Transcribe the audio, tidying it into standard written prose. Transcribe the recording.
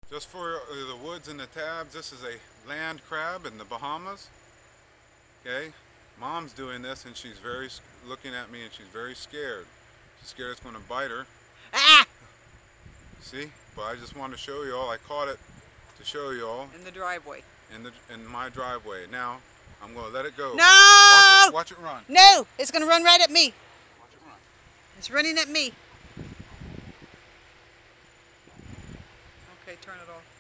Just for the woods and the tabs, this is a land crab in the Bahamas. Okay, Mom's doing this and she's looking at me and she's very scared. She's scared it's going to bite her. Ah! See, but I just wanted to show you all. I caught it to show you all. In the driveway. In my driveway. Now I'm going to let it go. No! Watch it run. No, it's going to run right at me. Watch it run. It's running at me. Okay, turn it off.